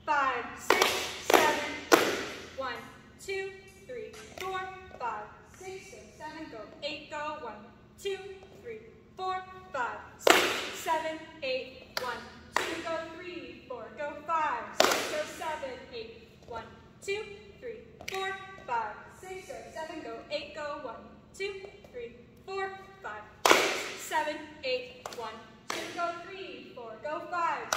5, 6, 7, 1, 2, 3, 4, 5, 6, go 7, go 8, go 1, 2, 3, 4, 5, 6, 7, 8, 1, 2, go 3, 4, go 5, 6, go 7, 8, 1, 2, 3, 4, 5, 6, go 7, go 8, go 1, 2, 3, 4, 5, 6, 7, 8, 1, 2, go 3, 4, go 5,